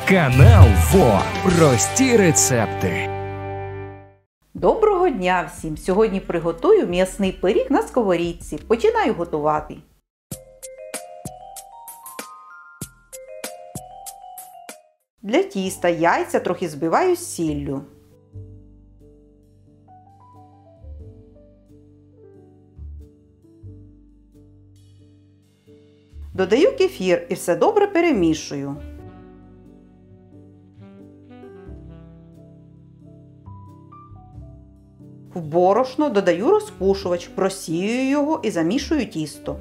Канал ВО. Прості рецепти. Доброго дня всім! Сьогодні приготую м'ясний пиріг на сковорідці. Починаю готувати. Для тіста яйця трохи збиваю з сіллю. Додаю кефір і все добре перемішую. В борошно додаю розпушувач, просіюю його і замішую тісто.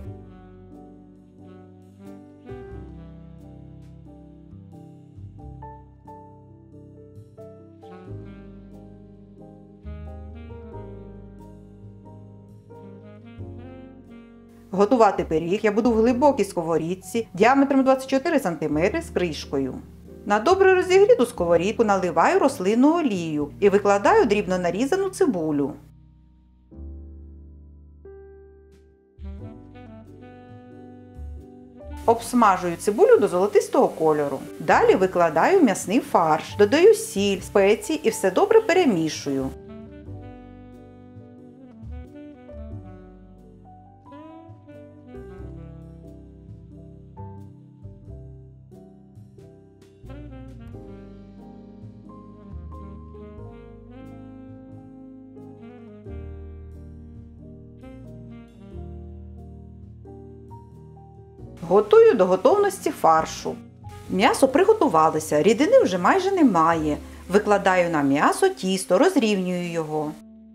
Готувати пиріг я буду в глибокій сковорідці діаметром 24 см з кришкою. На добре розігріту сковорідку наливаю рослинну олію і викладаю дрібно нарізану цибулю. Обсмажую цибулю до золотистого кольору. Далі викладаю м'ясний фарш, додаю сіль, спеції і все добре перемішую. Готую до готовності фаршу. М'ясо приготувалося, рідини вже майже немає. Викладаю на м'ясо тісто, розрівнюю його.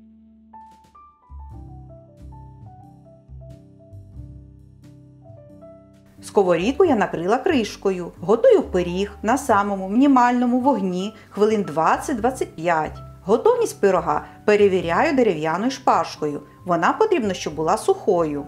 Сковорідку я накрила кришкою. Готую пиріг на самому мінімальному вогні хвилин 20-25. Готовність пирога перевіряю дерев'яною шпажкою. Вона потрібно, щоб була сухою.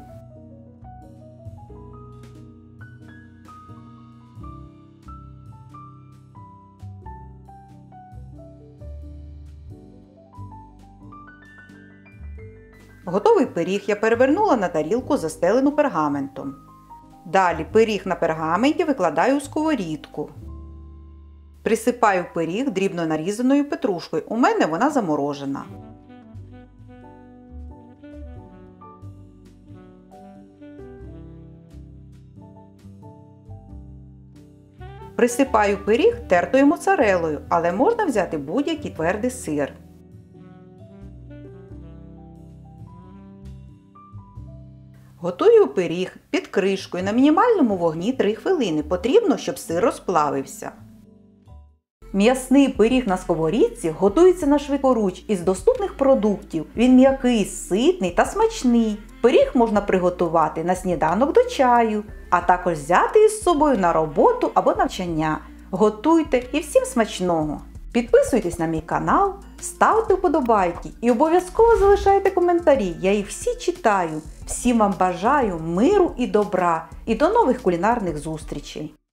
Готовий пиріг я перевернула на тарілку, застелену пергаментом. Далі пиріг на пергаменті викладаю у сковорідку. Присипаю пиріг дрібно нарізаною петрушкою. У мене вона заморожена. Присипаю пиріг тертою моцарелою, але можна взяти будь-який твердий сир. Готую пиріг під кришкою на мінімальному вогні 3 хвилини. Потрібно, щоб сир розплавився. М'ясний пиріг на сковорідці готується на швидкоруч із доступних продуктів. Він м'який, ситний та смачний. Пиріг можна приготувати на сніданок до чаю, а також взяти із собою на роботу або навчання. Готуйте і всім смачного! Підписуйтесь на мій канал, ставте вподобайки і обов'язково залишайте коментарі, я їх всі читаю. Всім вам бажаю миру і добра і до нових кулінарних зустрічей!